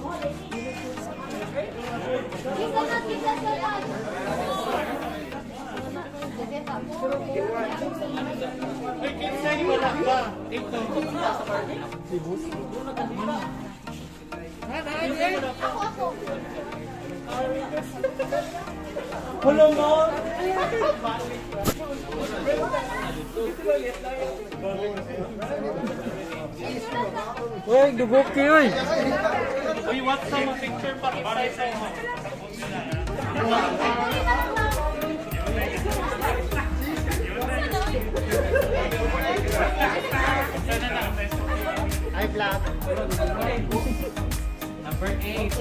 Ay, kinsa ni wala ba? Ito. Sibus. Ako. Wala mo. Uy, dugok kayo eh. Uy, what some picture pa sa mo? Ay, black. Number 8.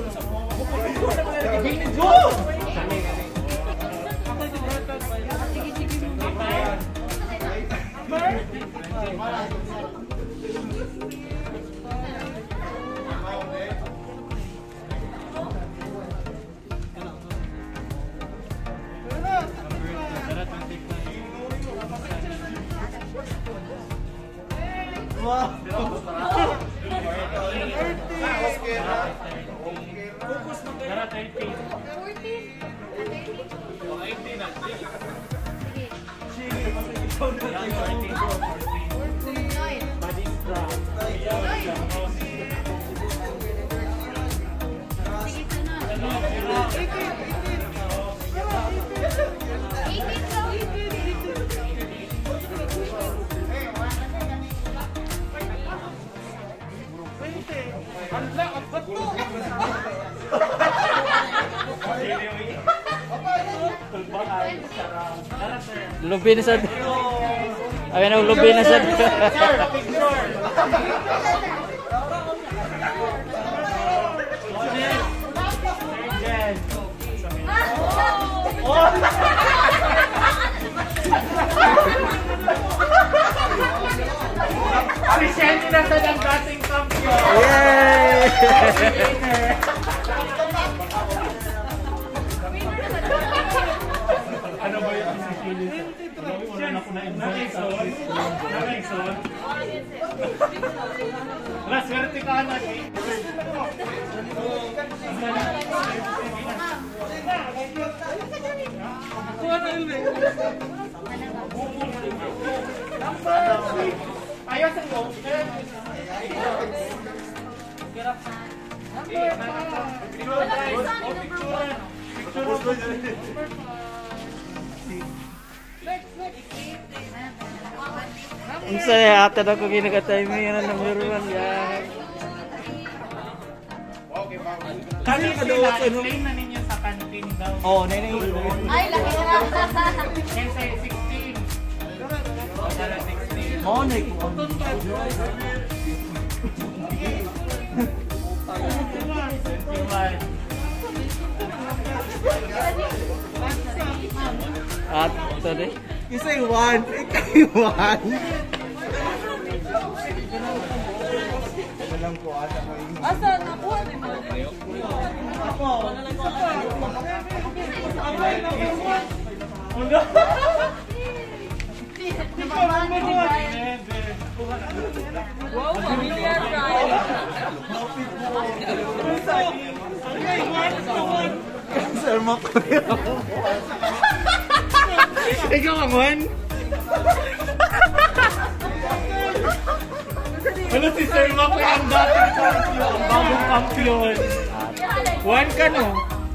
Go! Wow. Focus mo kayo. 30. 18 na. Lubi na sad. Ayan ang lubi na sad. Appreciate na sa ng dating champion. Yay! Ano ba yung isikilis? Wala na ko na-invite sa Nakaison. Wala, swerte ka na. Kuha na ilme. Ayaw sa iyo. Unsa ya ate ako ginagatiming na number 1 ya. Kasi sila, explain na ninyo sa canteen daw. Oh, nene. Ay, laki na. Kasi 16. Para 16. Mo ni. At tadi. You say one, ikay one. Walang po ata ko yung... Asa, nakuha din mo. Ako! Wow, familiar ride. Sir, makuya ako. Ikaw ang one? Ano si Sir Mac ang dating champion, ang bagong champion. One ka no?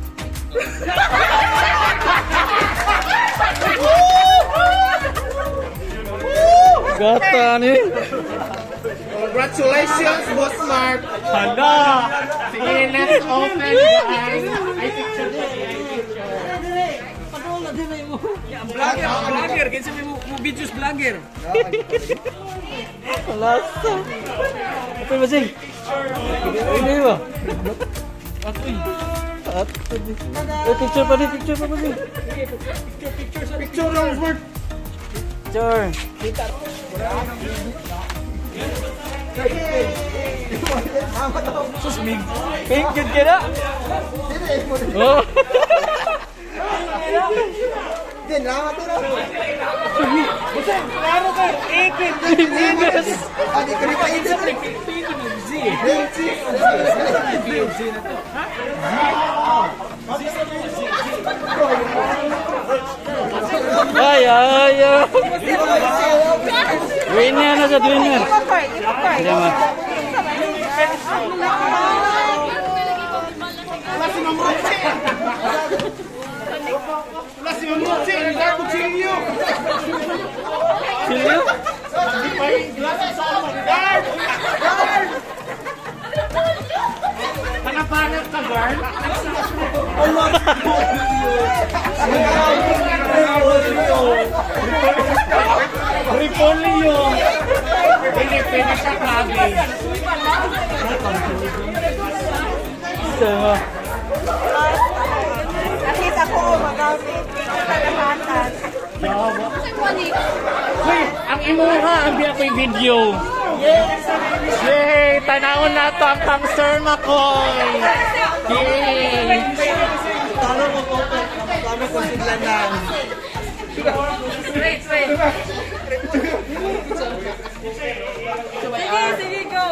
Gata ni. Congratulations, Boss Mark! Hala! Sige, let's open the eyes. I picture ko siya, I picture. Vlogger, kinsa mo videos vlogger. Lasa. Apa masing? Ini ba? Atoy. Picture pa masing. Picture lang, Mark! Picture. Sus mig. Pink jud kira. Oh. Din, lamat na. Klaro ka, Ipin! Venus! Hindi ko rin painsin. Ay, ay, ay! Winner na sa winner! Hindi mo. Wala si Mamutsi. Nagdako Chilio. Silyo? Guard! Guard! Panapanap ka, Guard? Repolyo! Pwede siya klabi. Sama. At least ako magamit. Kalahatan. Uy, ang imuha, ang di ako'y video. Yay! Tanawon na to ang Hamster Makoy! Yay! Talo mo po. Talo ko sila na. Wait. Sige, go.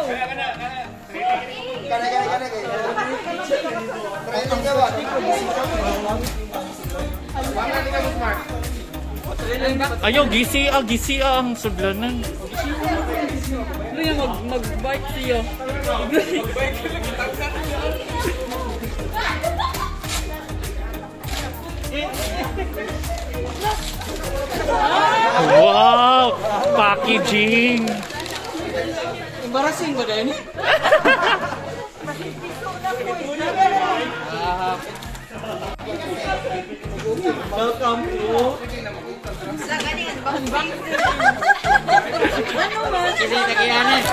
Ayaw, gisi ang sudlanan. Ano yung mag-bike siya? Wow! Packaging! Embarrassing ba dahil? Welcome to... Kasi tagiyanan.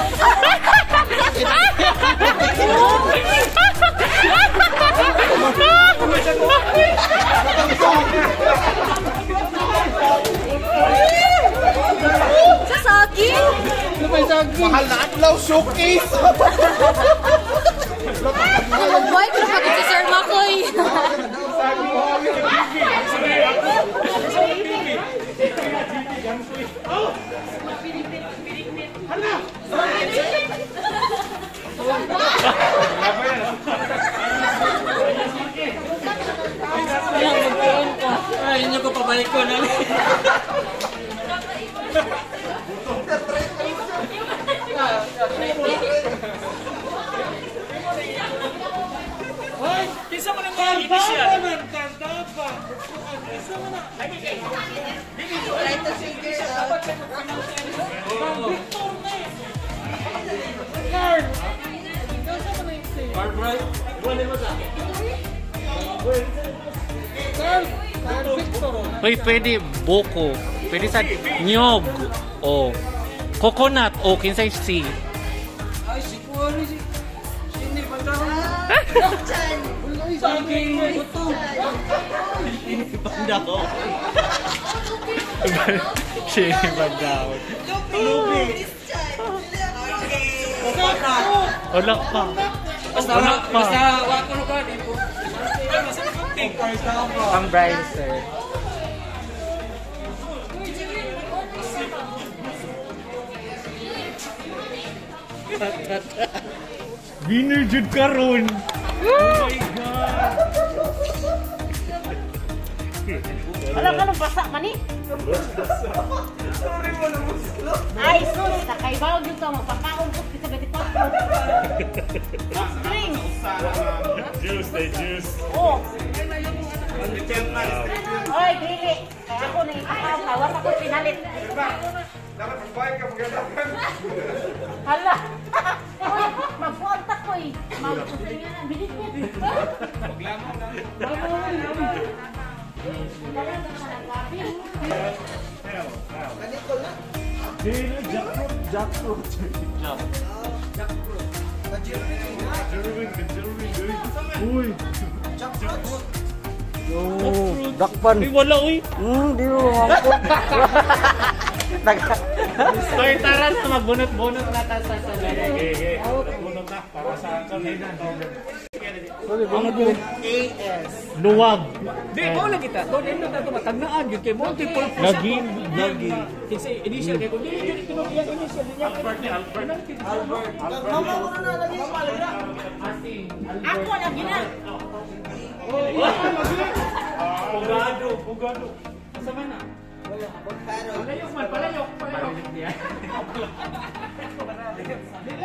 Sasagi? Mahal na adlaw showcase! Boy, pero pag si Sir Makoy. Ay, hindi ko pabalik ko na. Ay, kisa mo nang mga siya. Uy, pwede boko. Pwede sa nyog. O coconut. O kinsay si. Ay, si Kuwari si... Hindi pa tao. Saging, buto. Banda ko. Siya daw. Wala pa. Basta wako na ka. Di po. Ang Brian, sir. Winner jud karon. Oh my God. Alam ka nung basa man eh? Ay, sus! Nakaibaw yun ito. Magpakaon ko kita gatipat ko. Drinks! Juice, the juice. Oh! Oy, dili! Kaya ako naipaw. Kawas ako pinalit. Dapat magbayad ka magandang. Hala! Oy, magpuantak ko eh. Bilis niya. Maglamang na. Jackfruit. Uy. Dakpan. Uy, wala uy. Di mo ako. Oy, tara na magbunot-bunot na ta sa bunot na para sa kanina. Sorry, bungod yun. AS. Luwag. Di, mo lang kita. Doon ito na ito matagnaan yun kay multiple Lagi. Kasi initial kay kung di yun ito yung initial niya. Albert ni Albert. Mama ko na lagi. Ako lagi na. Pugado. Sama na. Pero, Palayok man, palayok.